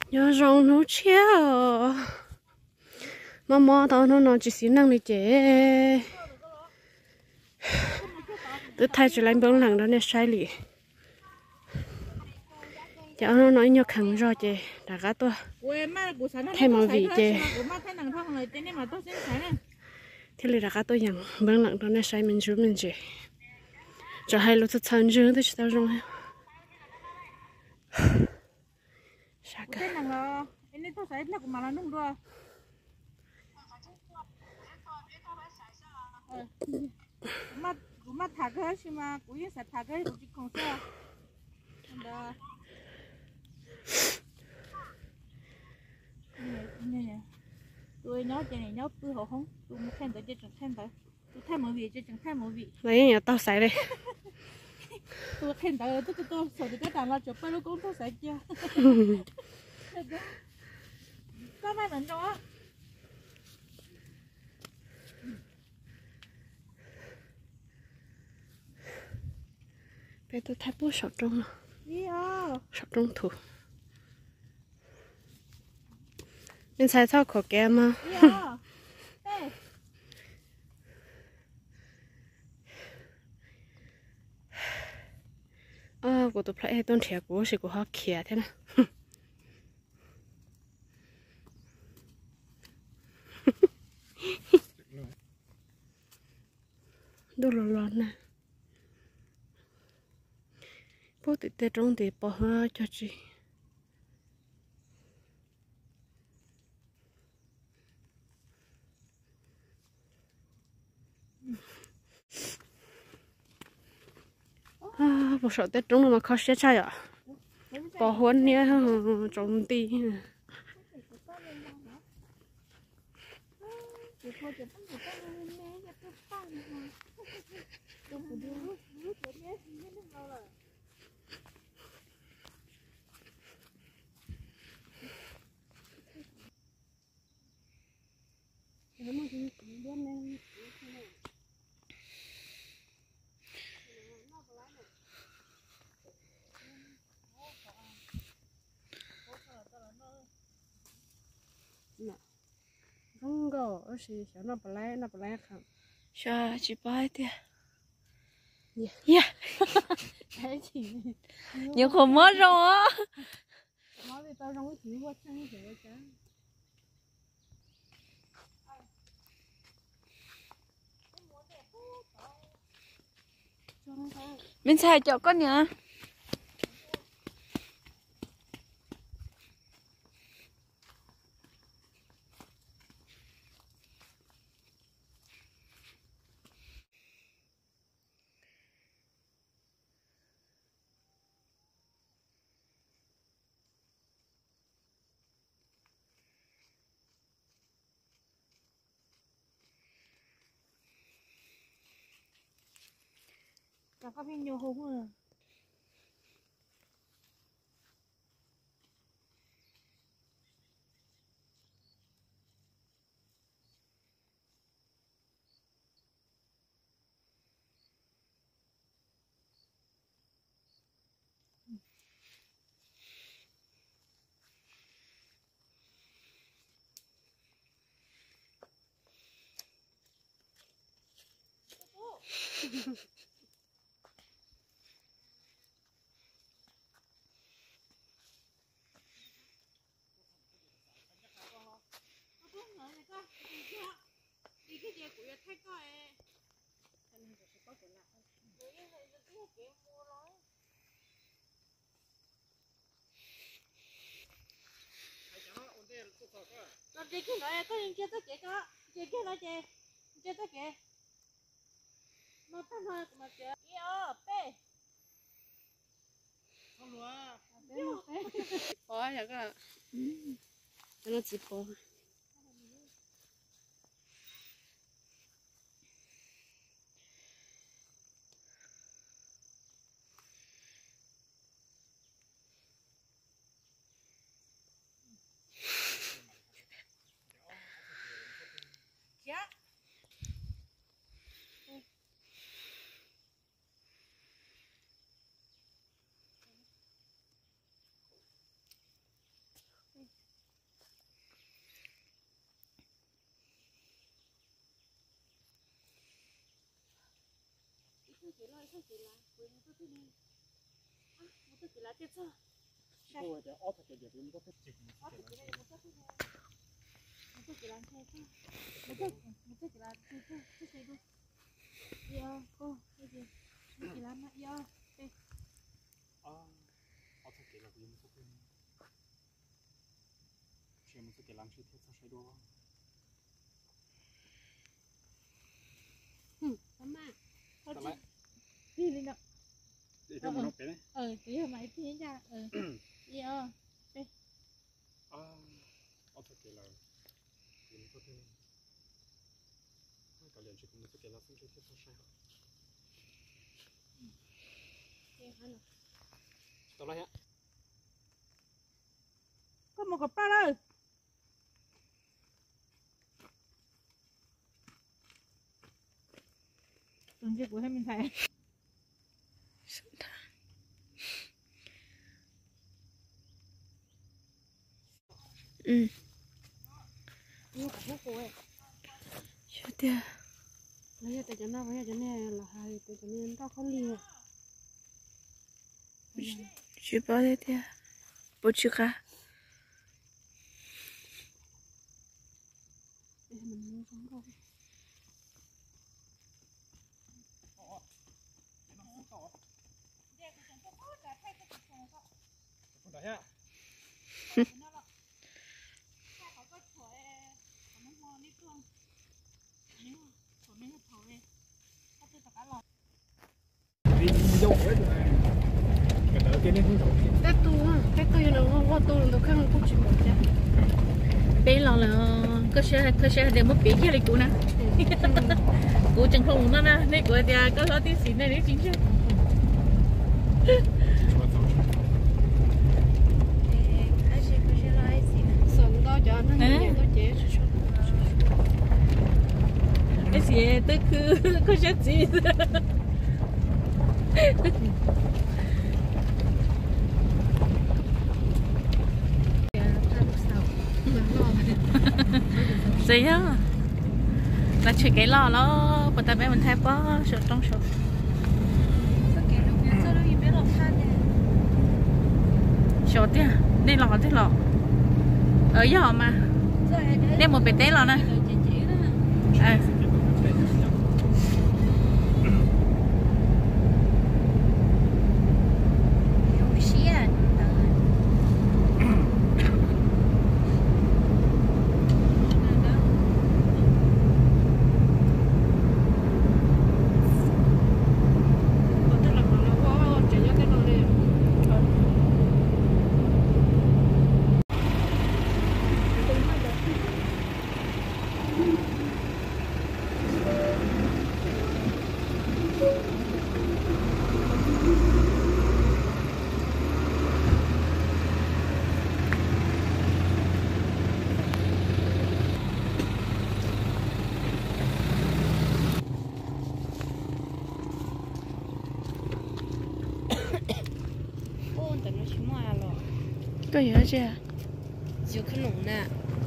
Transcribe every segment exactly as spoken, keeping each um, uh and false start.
nhớ rong nó chéo mà mò tao nó nó chỉ xin năng này chế tôi thay cho lên bông lằng đó nè sai lì cháu nó nói nhớ khẳng rồi chế đã cả tôi thay màu vị chế thế là đã cả tôi rằng bông lằng đó nè sai mình chú mình chế cho hai lúc thân dương tôi chỉ tao rong ha sao cả mà mà thả cái gì mà cũng như sẽ thả cái gì không sao đó nè nè tôi nhớ cái này nhớ tôi họ không tôi muốn thêm tới chơi chẳng thêm tới tôi thêm một vị chơi chẳng thêm một vị lấy nhà tao xài đây tôi thêm tới tôi tôi tôi sợ cái đàn là chụp bao lâu cũng tôi sẽ chưa có mấy lần đó bây tôi thay bố sọt trong sọt trong thủ nên sai sao khó kém mà à của tôi phải tôn trẻ của sự của họ kia thế nào đồ lò lò nè bố tự tế trong thì bỏ hoa cho chị à bố sợ tết trong mà khó xé chai à bỏ huấn nhé trong tí không có ở xí xíu nó bả lẽ nó bả lẽ không sao chị bay thế yeah thấy chị nhiều khổ mất rồi á nói về tao không có chỉ qua chân thế chứ mình xài cho con nhá cả các bên nhiều hố rồi đi cái gì của thay coi cho nên sẽ có chuyện lạ rồi cái này nó cũng kiểu mua rồi rồi đi cái này có những kia tất cả có chị kia nói chị chị tất cả nó tao nói mà chị yo pe không luôn bỏ vậy cái cho nó chỉ bỏ tôi chỉ là tiếp sao Ôi, để ốp cái gì cũng có cái chữ. ốp cái này một cái thôi một cái làm thế thôi một cái một cái làm thế thôi cái gì luôn yo cô cái gì một cái làm mà yo đây À, ốp cái là cũng có cái. Chuyện một cái làm chuyện thế sao sai đồ. ừ tắm mà thôi đi đi nào Để cho nó cái này. ờ tí hồi mày tí ra ờ yo đây À, ốp cái là cũng có cái. Cái liền chỉ cũng có cái là không chuyện thế sao sai. đây hả nào Tao lại á. có một cặp ba đâu tuần trước của mình thấy ừ nhiều cả thuốc của ấy chưa tia bây giờ tại cho nó bây giờ cho nên là hai tại cho nên tao không liều chưa bao giờ tia bố chưa cả để mình mua sống không Đấy á. Đi đâu đấy mà. Cái đó cái này không懂. tết tu ha tết tu nó không có tu nó không có chịu được bé lo là cơ sở cơ sở để mất bé kia lại cũ nè cũ chẳng không nó nè này của nhà có lo tí xí này đấy chính xác sống đó cho nó nhiều có chế cái gì tức cứ cơ sở gì gì á là chuyện cái lò nó bữa ta bé mình thay bó sửa trong sổ sổ tia đây lò thế lò ở giò mà đây một bể té lò này à có gì chứ chịu khăn nồng nè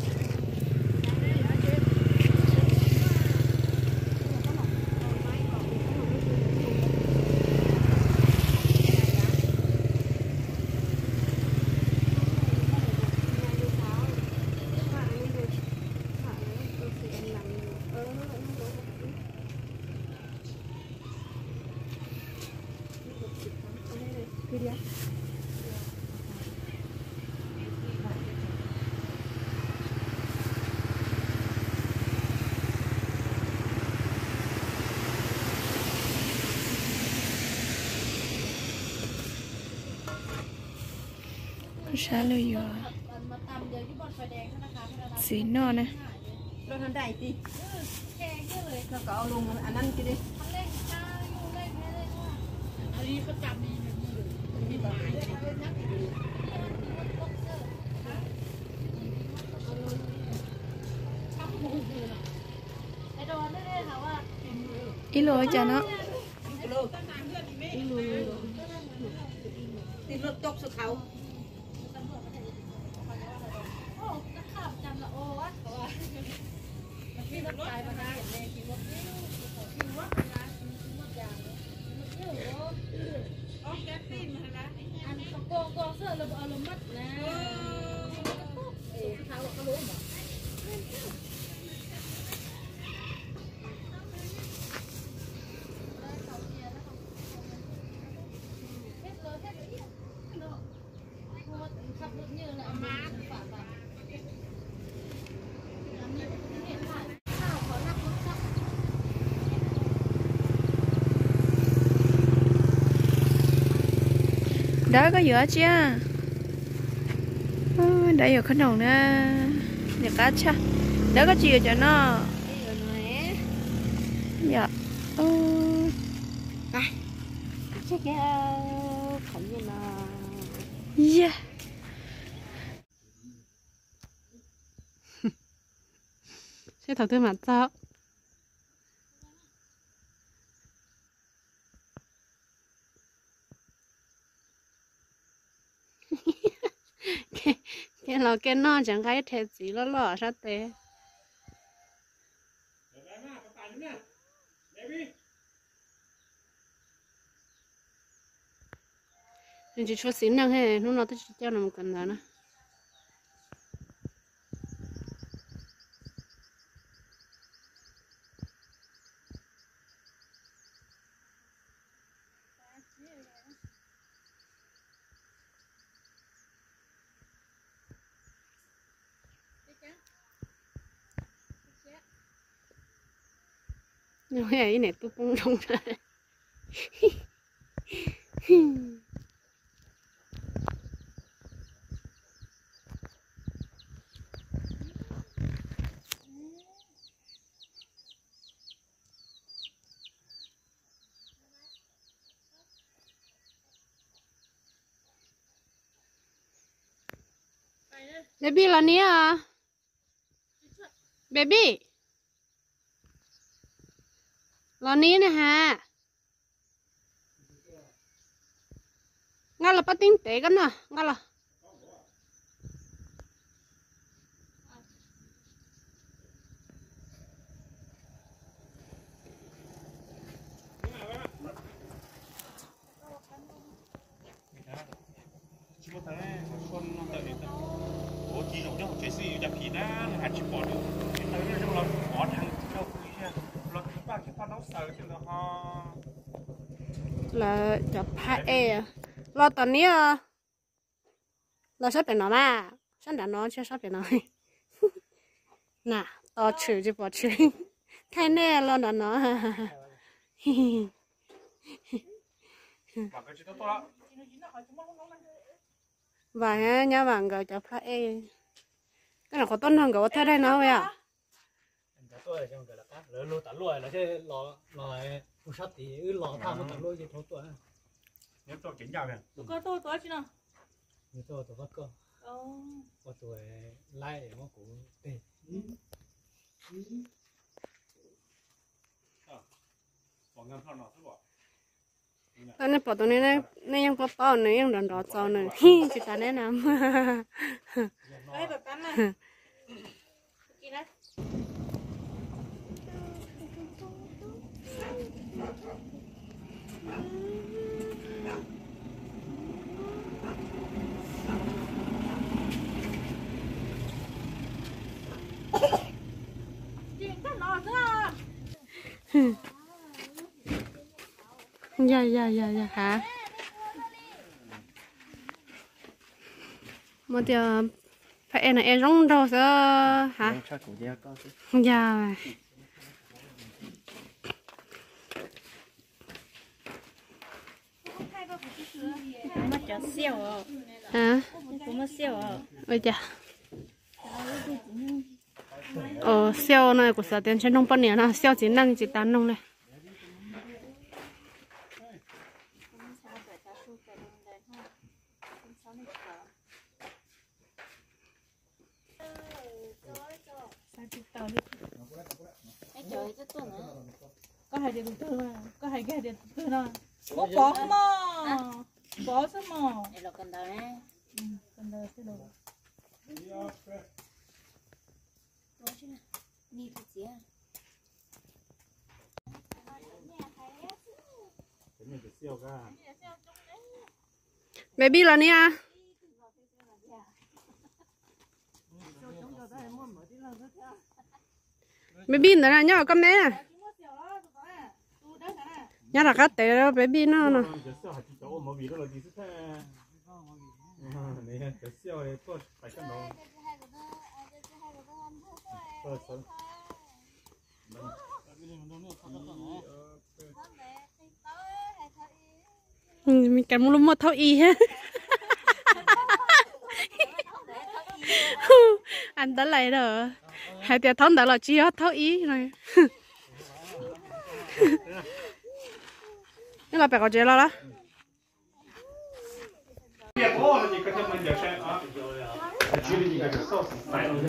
saoเลยอยู่สีนอนนะรถทันใดตีแล้วก็เอาลงอันนั้นกินดิอันนี้เขาจับนี่มีหมายไอ้โดนได้เลยค่ะว่าอีโลจ้ะเนาะตีรถตกสุดเขาโอ้จะขับจำละโอ้วะมีรถไฟมาได้เลยคิดว่าคิดว่าเป็นร้านคิดว่ายางคิดว่าเยอะ đó có dừa chưa đây ở khăn đồng nè nhà cá cha đó có chìa cho nó dạ ừ. Này chắc cái không như là yeah sẽ thầu tư mặt sao cái cái lò cái nó chẳng cái thế gì nó lò sao thế mình chỉ cho xíu năng hay lúc nào tôi chỉ cho nó một cần đó nè nhưng mà cái này tôi cũng không ra baby là nia à baby là nia nè ha ngay là bắt tinh tế cái nè ngay là chỉ có thế con nó tự nhiên ủa chỉ dùng cho một cái gì đặc kỳ đã hạt chỉ bỏ được cái tới nó trong lòng bỏ thằng đâu cái gì nó cái ba cái con nó sợ thì nó ho là chụp hai e lo tận nia lo sắp phải nó mà sắp đã nó chưa sắp phải nó nè to chữ chứ bỏ chữ thay nè lo đã nó mà cái chuyện đó to và nhà bạn gọi cho phải cái nào có tốt hơn cái thế đây nó vậy à tôi trong cái là cá lỡ lô tả lùi là chứ lò lò phụ sát thì cứ lò tham một tả lùi gì thôi tôi nếu tôi kiểm tra nè có tôi tôi chứ nào như tôi tôi bắt cơ có tuổi lai để mà cũng tê bỏ ngâm thon nó thôi bỏ cái này bỏ tụi này này nàyยังbỏ bao nàyยังđòn đỏ trâu này hi chỉ ta này nằm đây bật cắn này kì đấy chị cắt nó ra dạ dạ dạ dạ hả một điều phải em là em rong đâu sao hả dạ mà chả xeo hả cũng mà xeo ôi chà ờ xeo này của sở tiền trên nông bận nè nó xeo chỉ năng chỉ tán nông này có hai điều tư mà có hai cái điều tư nào có bỏ mà bỏ sao mà đây là cần đầu nè cần đầu sẽ đầu đi thì gì baby là nia baby nữa là nhau con bé nè nhà là cắt té đó baby nó nè mình cầm luôn một thau y hết anh đã lại rồi hai tiệt thon đã là chi hết thấu ý rồi nhưng là phải có chế lo đó 别多了，你给他们也是啊，举了一个是少数来了。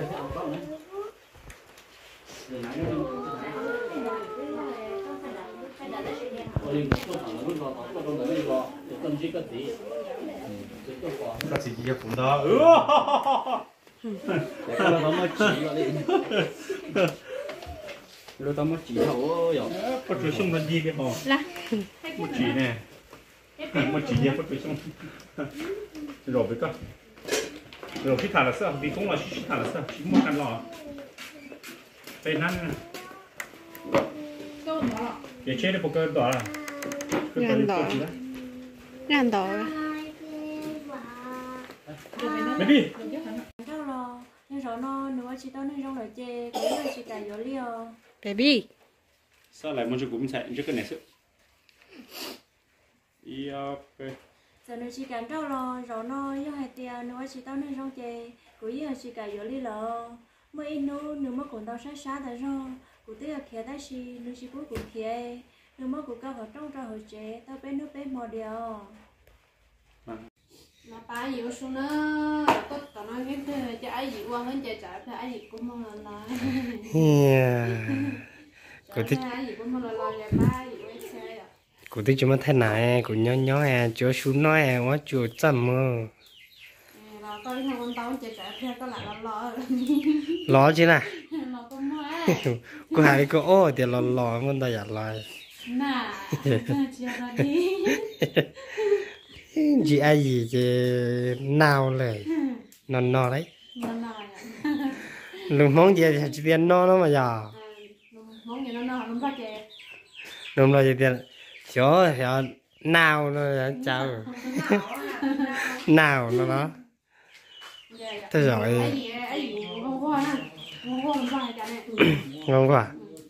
那自己也不到，呃， rồi tao mới chỉ thấu rồi 不知送的第个好，不知呢，不知也不知送，肉不个，肉皮看了是，比公了去看了是，去没看到，被难呢，也切的不够多了， ngàn đỏ ngàn đỏ 没地。 rau lò nhưng rõ nó nếu chỉ tao nên rau lò chè cũng như chỉ cả gió liều baby sao lại muốn cho cũng chạy cho cái này sự yêu giờ nếu chỉ cả rau lò rõ nó như hai tia nếu chỉ tao nên rau chè cũng như chỉ cả gió liều mới in nó nếu mà còn tao sát sát tại rau cũng tiếc kia ta chỉ nếu chỉ cuối cùng kia nếu mà cũng cao vào trong rau hồi chè tao bé nước bé mò điều mà ba yêu xuống nó có tao nói cái thứ cho ai gì qua hơn chạy chạy thì ai gì cũng mong là nói cô thích ai gì cũng mong là nói ba gì quay xe à cô thích chúng nó thế này cô nhớ nhớ à chỗ xuống nói à quá chỗ chậm mơ là coi thằng con tao chạy chạy theo có lại là lo lo chứ nè lo con mua cô hai cô ô thì lo lo muốn ta giặt lo nè chia ra đi chị ai gì chị nàoเลยnó nó đấy nó nói lùng mong gì thì chỉ biết nó nó mà giờ mong gì nó nói nó bắt chạy lùng rồi thì chỗ chỗ nào nó chào nào nó đó thế rồi ai gì ai gì ngon quá nè ngon quá ngon quá chạy này ngon quá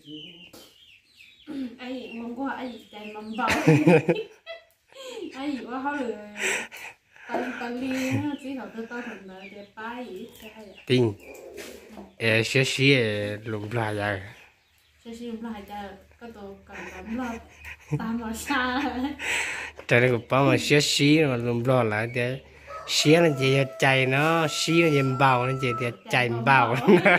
ai gì ngon quá ai gì chạy mầm vào ai gì quá khó lười tao tao đi chỉ đầu tư tao thành là đẹp ba gì tin ê xí xí lùng lại rồi xí xí lùng lại chơi có tổ cầm lắm lo tao mà xa trời ơi bao mà xí xí mà lùng lo lại để xí nó chỉ chạy nó xí nó chỉ bao nó chỉ để chạy bao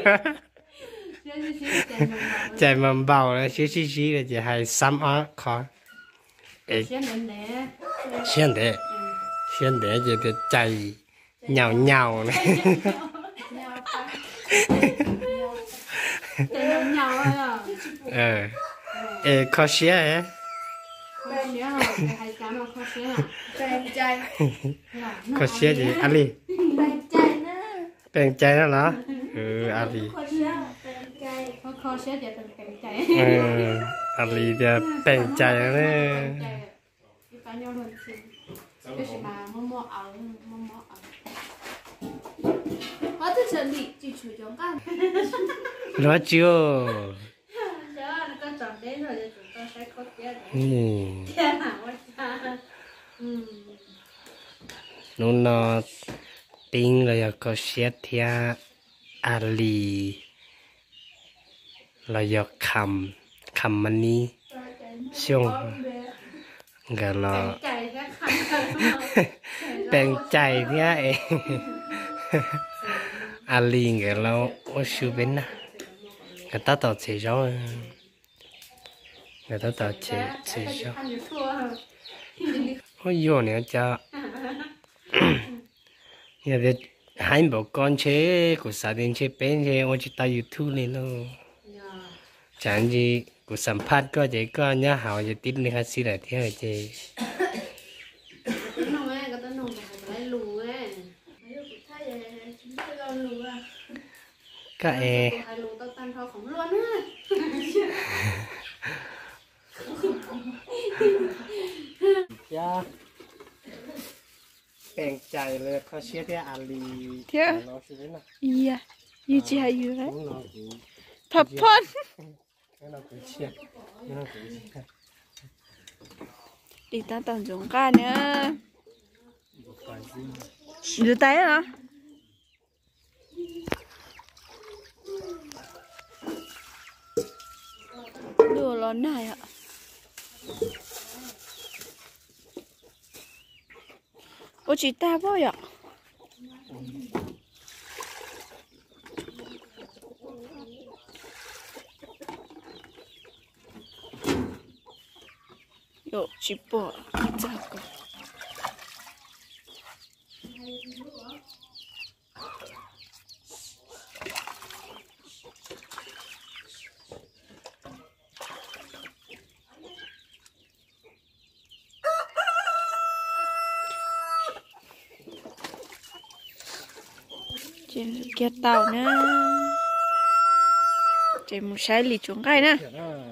chạy mà bao nó xí xí xí là chỉ hay sắm á khó ê xuyên để xuyên để chỉ để chạy nhào nhào này chạy nhau à ờ ê khó xía ấy khó xía hả hay chán mà khó xía à bèn chạy khó xía gì Ali bèn chạy nữa bèn chạy nó đó ừ Ali khó xía bèn chạy khó khó xía thì bèn chạy ừ Ali thì bèn chạy nữa bao nhiêu lần xin cái gì mà mua mua áo mua mua áo hóa thức chân thị chỉ chủ chống căn nó chưa đó nó con chọn đến rồi chúng ta sẽ có tiền ừ tiền hả quá cha ừ nó nó tin rồi có xía thia Ali là do cầm cầm mani xong cái là chạy cái khăn bèn chạy thia ấy Ali cái là ở suy bên nè người ta tạo chế rồi người ta tạo chế chế rồi ôi yo nè cha giờ thì hai bộ con chế của gia đình chế bên chế ôi chỉ ta YouTube này luôn chẳng gì của sản phát có chế có nhá hào chế tin lên hay xí lại thế rồi chế cái nông ấy cái nông mà lấy lù ấy các em hai lù tao tan thao khổng luôn á cha bèn chạyเลยเขาเชื่อที่อาลี Thế nó suy nghĩ là iya như chị hay như thế cũng nó cũng thật phân nó cũng chia nó cũng chia đi ta tận dụng cả nữa rửa tay hả lò này ạ. Ô chị ta bao ạ. Yo, chị bỏ ra cơ. Trên kia tàu nè. Trên một trái lì chuồng gai nè.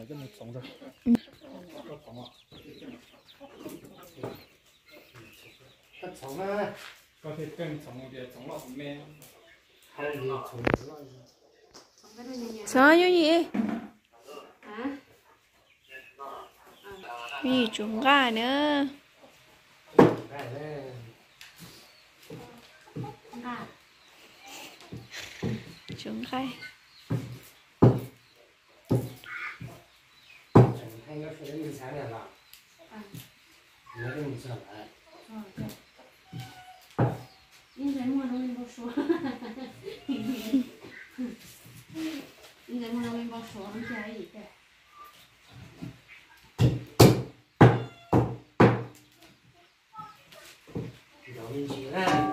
Cắt sống á. Có thể cần sống để sống lọ mẹ. Hay đi sống lọ. Sao như gì? Vì chuồng gai nữa. Chuồng gai. Hay nó phải đến sáng là lọ. Nó đừng sợ lại. Nhưng cái mua nó mình bao số. Nhưng cái mua nó mình bao số không chơi gì cả. Đó mình chỉ là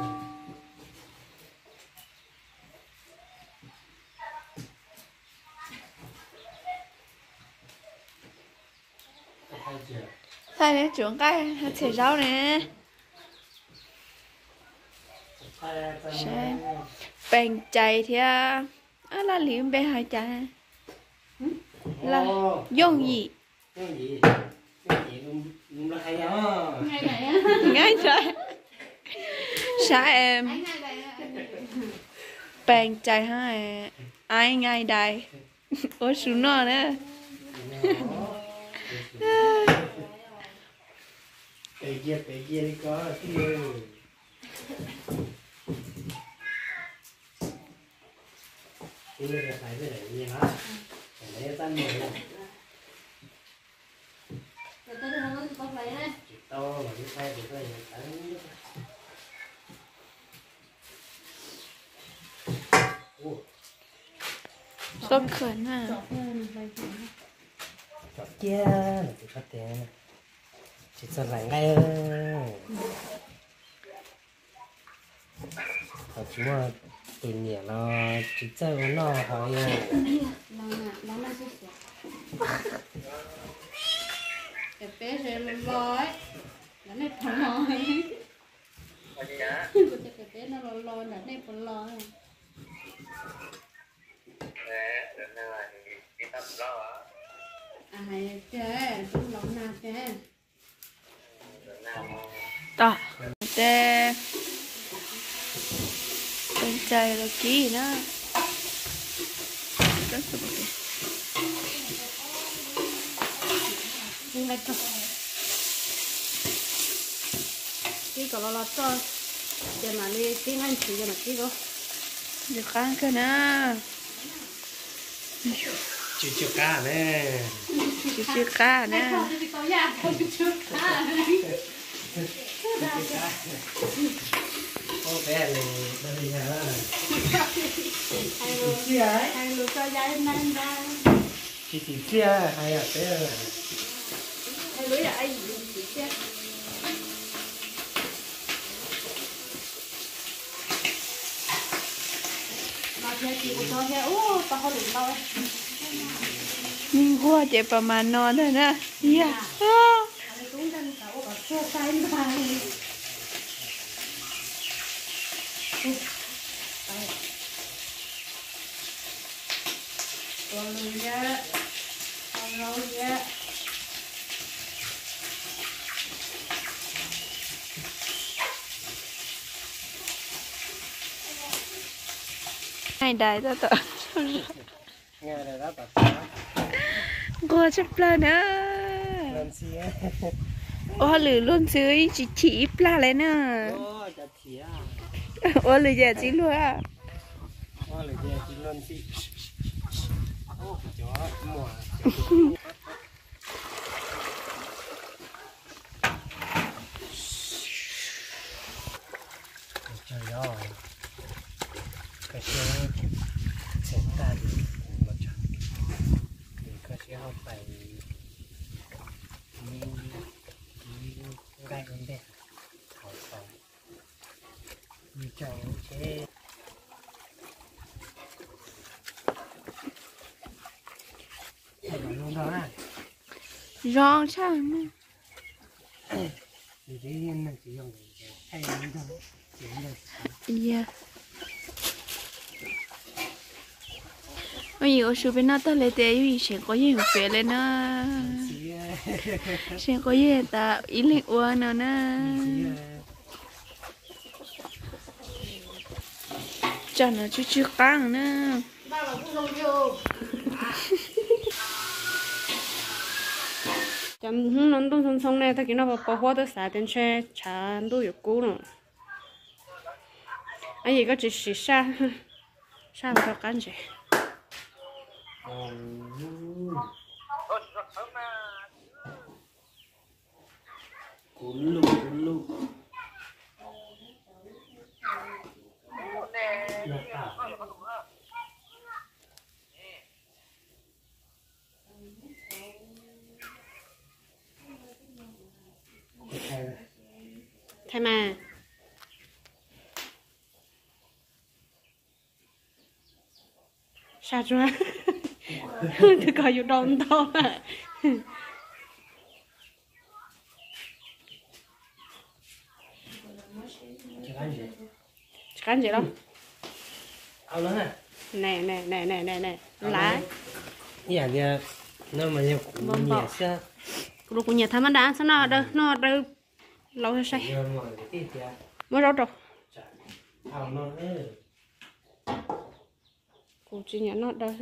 Thay đến chuồng gai thể rau nè. Xem bèn chạy thì à là liếm bèn hai chạy là dùng gì dùng gì dùng gì luôn luôn hay đó Ngay này á. ngay chạy sao em bèn chạy hai ai ngay đây ôi xuống nó nữa cái kia cái kia đi có kia cái này phải cái này gì hả? Cái này tan rồi. Rồi tới đây nó có phải đấy. To mà cái tay của tôi là rất khẩn à chọt kia là chỉ phát tiền chỉ sợ lại ngay thật chú mà từ nhẹ nó chỉ chơi nó hỏi Nó là nó là gì vậy? Cái bé sẽ lên lói. Nó này phần lói. Cái bé nó lói lói nó này phần lói. À hay cái cũng lỏng nào cái. đó để bên trái là kỹ nữa rất là ok Nhưng lại cái có lo cho để mà đi tiếng Anh chỉ cho mà cái đó được ăn cái nữa chưa chưa cá nè chưa chưa cá nè có bé này đây là hai lúa hai lúa cho giá năm ba chỉ chỉ chia hay là bé hai lúa là ai gì chỉ chia mà giờ chị cho nghe ô tao không được đâu ấy mình qua chạy vào mà ngon thôi nè yeah cũng đang cậu ở xe tay mà còn lùi ra còn rau ra này đại ta tự nghe này đó bà qua chấp lên nữa lên xí ô lử luôn dưới chỉ chỉ pla lên nè ô chả chỉ à ô lử giờ chỉ luôn à ô lử giờ chỉ lên xí ô chó mùa rồi cái xe sẽ ta được một trận thì cái xe họ phải đi đi gai lên đây thảo phải đi chọn chế thay đổi luôn đó à rong sao nữa thì cái này chỉ dùng để thay đổi thôi chuyển được dạ bây giờ số bên nó tới lấy tiền vì sẽ có gì phải lên nó sẽ có gì ta ý lịch uống nữa nè cho nó chút chút căng nữa chấm nó đông sông sông này ta kia nó bảo bảo hoa tới xả tiền xe chả đủ được cũ nữa anh gì có chỉ xì xa xa vào cắn gì cuốn lu cuốn lu thay mà sao chưa tôi coi vô đông to à cắn gì đâu ao lớn à nè nè nè nè nè nè lá nhà nhà nó mà nhà Bom nhà bọ. sao rồi cũng nhà tham ăn đã sao nó đâu nó đâu lâu hay say giờ ngồi cái gì vậy mới đâu rồi ao nó nữa cũng chỉ nhà nó đâu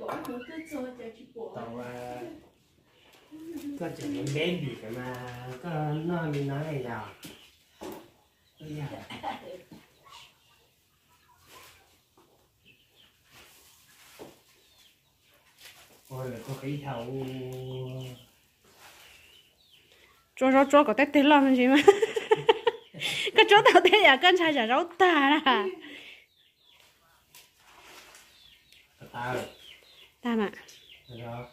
tàu à có chỉ những bé bị cái mà có nó mình nói này nào bây giờ ôi là có cái thầu cho cho cho có tết tết làm gì mà cái chỗ tao tết à con trai chả rau ta là ta rồi ta mà đó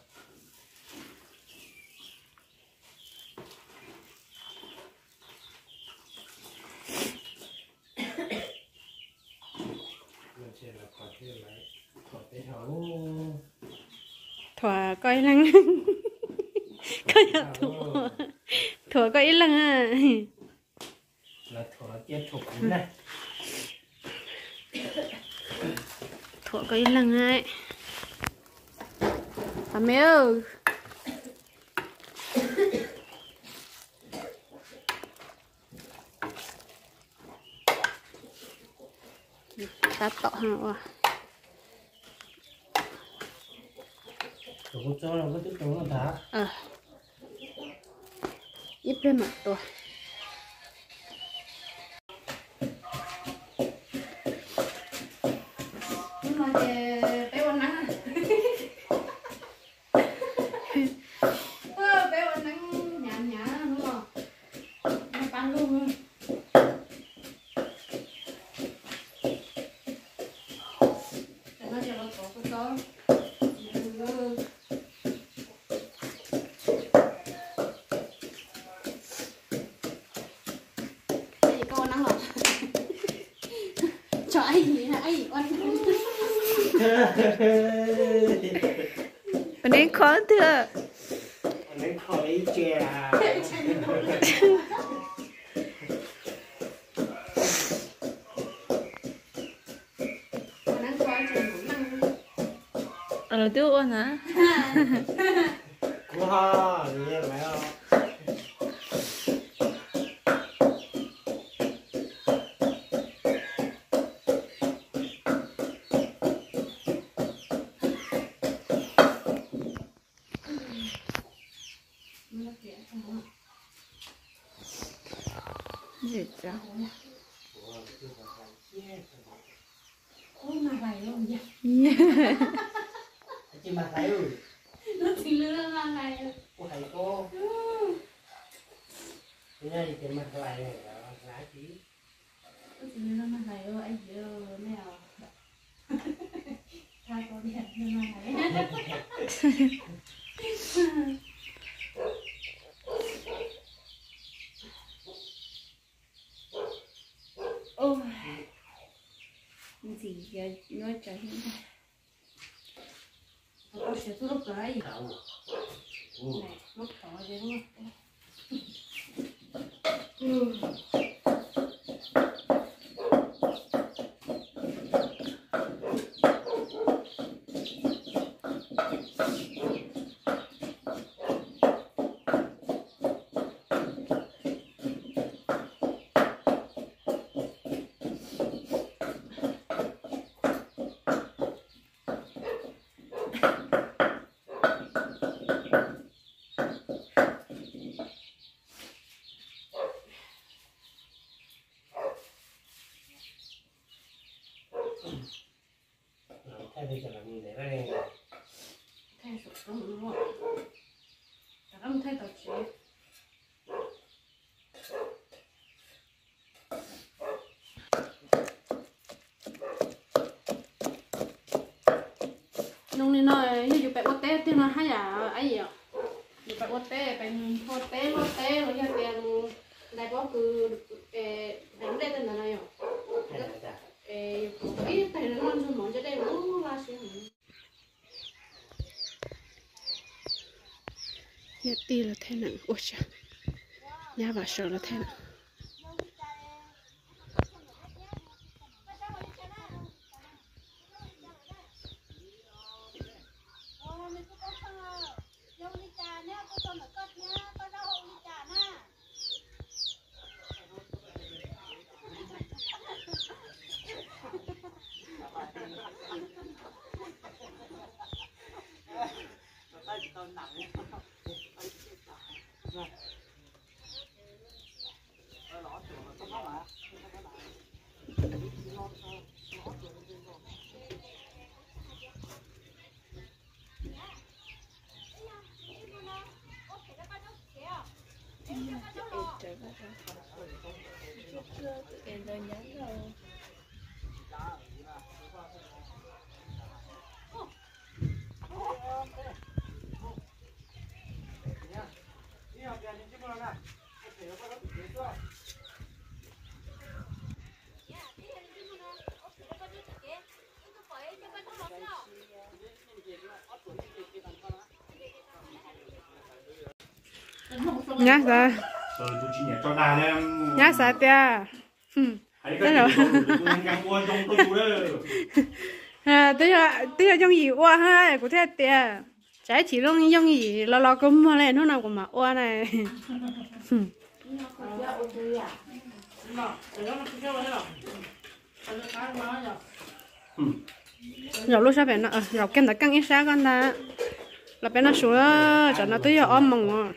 mình sẽ là có cái lại có cái thầu thua coi lăng coi nhà thua thua coi lăng à là thua tiếp tục này thua coi lăng ấy à mẹ ơi ta tọ hả à tôi cho nó có tiếp tục nó thả ờ ít bên mặt tôi nhưng mà về bé con nắng ơ bé con nắng nhàn nhàn đúng không nó bán luôn nó cho nó có cái đó cho ai gì hả ai oan bên đây khó thừa lấy khỏi chè ở tiêu ôn hả wow nghe phải không gì chứ ôi mà vậy luôn vậy chị mà thấy rồi nó thì lừa mà này cô thầy cô thế này thì mà lại này là lá chí nó mà này ơi anh giờ mèo tha có điện nhưng mà này ôi gì giờ nói trời hiện tại có sẽ tôi lúc cái gì này lúc đó vậy đúng không thay vì cái làm gì để đây thay sụp xuống đúng không? Cả ông thay tàu chế. Nông đi nói như chụp bẹt quốc tế tiếng nó hay à ấy gì ạ? Chụp bẹt quốc tế bẹt quốc tế quốc tế rồi như tiền đại có cứ đánh đây tên là này ạ? Ít tay nó làm cho món cho đây nó là gì? Nhà ti là thế nào? Ôi trời, nhà bà sợ là thế nào? Nhá ra. Nhá sa tia. Thế rồi. À, thế là thế là trong gì oa ha, của thế tia. Trái chỉ trong trong gì lo lo cũng mà lên nó nào cũng mà oa này. Rồi lúc sau bên nó, rồi kem đã căng ít sáng con ta, là bên nó xuống cho nó tới giờ ôm mông,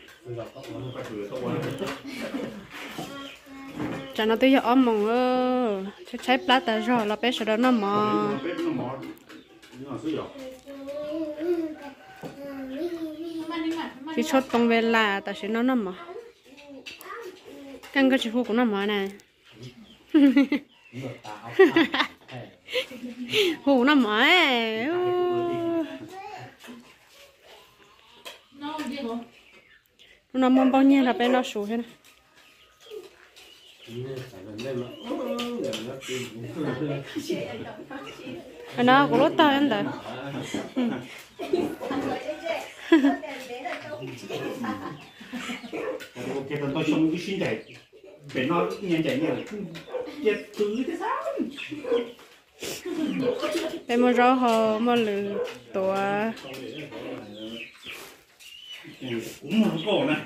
cho nó tới giờ ôm mông ơ, cho trái plata rồi là bên sau đó nó mò, chỉ chốt tông về là, tại vì nó nó mò, căng cái chữ của nó mò này. Hù nó mở ấy. Nó mong bao nhiêu là bên nó sủi thế này. Nó có lốt to em đấy. Cái tận tôi sống cái sinh chạy, bên nó nhanh chạy nhiều, chết thứ thế sao? Bên mua rau hồ mua lử tổ. Cũng một cổ nè.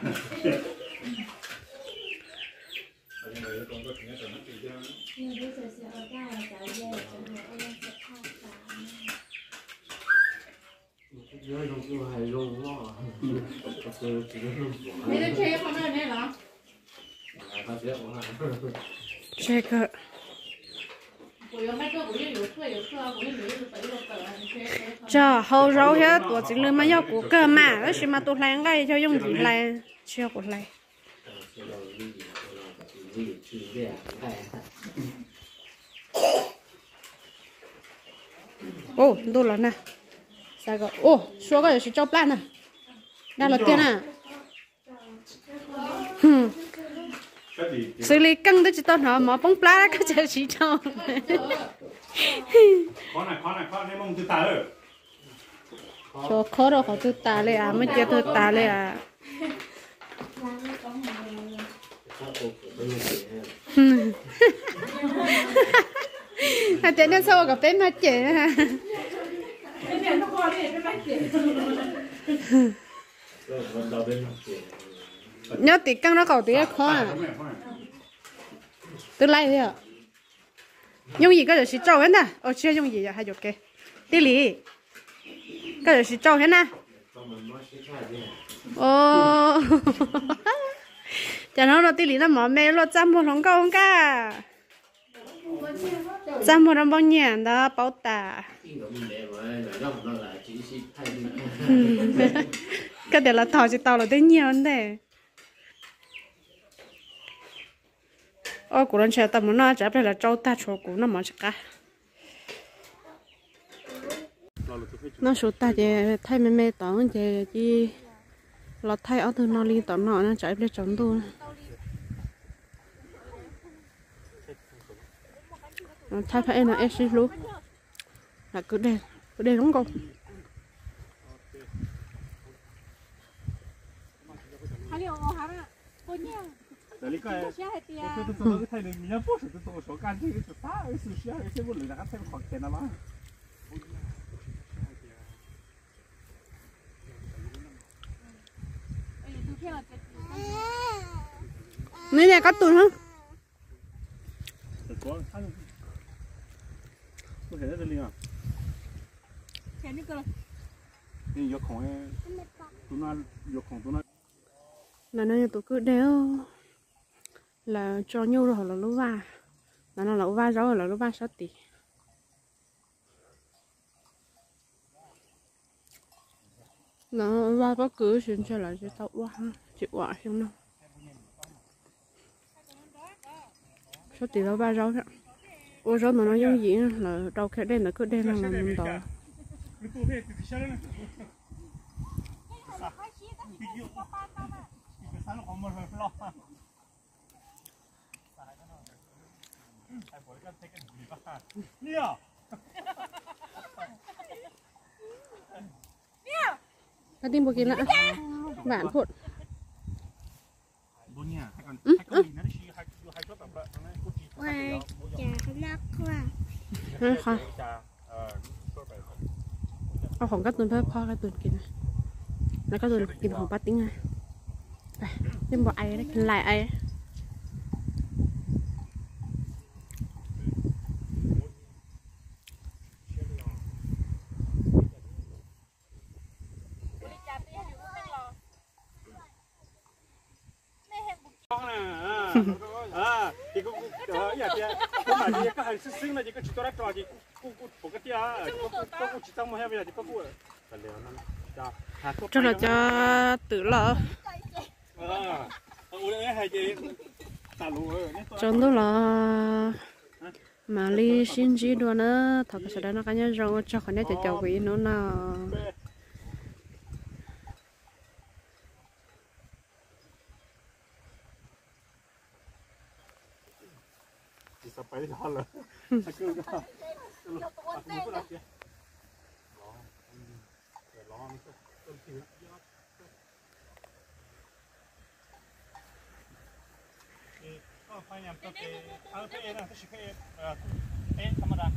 Check it. Chờ hầu rau hết, tôi chỉ lấy mà yêu của cơ mà, đó là mà tôi lấy ngay cho dùng gì lấy, chưa có lấy. ô đồ là nè sao cái ô số cái là cho plan nè đang là tiền à xử lý căng tới chỉ tao nó mà bông plá cái chơi chỉ cho khó này khó này khó này mong từ ta rồi cho khó đâu họ từ taเลยà mới chơi từ taเลยà à tên nó sao gặp tên nó chơi ha nhớ tí căng nó cầu tí khó à từ lại thế à dùng gì cái là trâu hết nè ở chưa dùng gì vậy hay ok tí lý cái là trâu hết nè ô cho nó nó tí lý nó mỏ mê lo chăm một lòng câu cả chăm một lòng bao nhiêu đó bao tà cái đấy là thảo chỉ tao là tới nhiều đấy ôi của anh chơi tao muốn nó chả phải là trâu ta cho của nó mà chắc cả nó số ta thì thay mẹ mẹ tao thì chỉ là thay ở từ nó liên tao nó nó chạy về trống tôi thay phải em là em xin luôn là cứ đen cứ đen đúng không đấy cái tôi tôi tôi cái thay này mình nhớ bớt tôi tôi số can thì tôi phá cái sự xia cái bớt lười là cái thay khoảng tiền nào mà này này có tụi không có tôi thấy được liền à nhưng vô khổng ấy tụi nó vô khổng tụi nó là nó tụi cứ đeo là cho nhau rồi là lúa va là nó lúa va rồi là lúa va sáu tỷ nó va bất cứ chuyện chơi lại chỉ tao qua chịu quả không đâu sáu tỷ lúa va rồi đó ô rồi mà nó giống gì là đầu cái đen là cứ đen là làm đỏ cái tim bột kia nữa bạn phụt Ôi, chả nát quá. khôngเอาของการ์ตูนเพิ่มพ่อการ์ตูนกินแล้วการ์ตูนกินของป้าติ้งไงไปเล่นบ่ไอ้ได้กินหลายไอ้ thì cũng ở nhà thì không phải thì các hành sinh sinh là chỉ có chỉ tôi đã trò thì cũng cũng cũng cái tia cũng cũng chỉ trong một hai bây giờ thì có cũng phải liệu nó cho là cho tự lo ờ ủa đấy hay gì tả lù trong đó là mà li xin chỉ đồ nữa thật sự đó nó cái nhớ rồi cho con này cho cháu quý nó nào sắp phải đó là cứ đó phải nhầm cái cái cái này cái cái cái thằng mà